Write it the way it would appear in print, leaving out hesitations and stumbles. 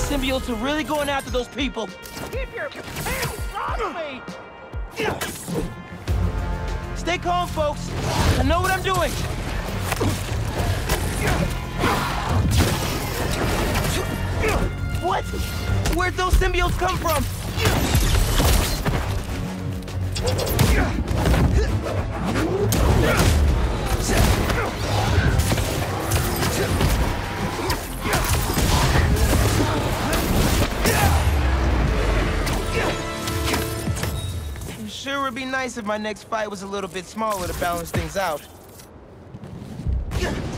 symbiotes are really going after those people. Keep your hands off me! Stay calm, folks. I know what I'm doing. What? Where'd those symbiotes come from? Sure would be nice if my next fight was a little bit smaller to balance things out.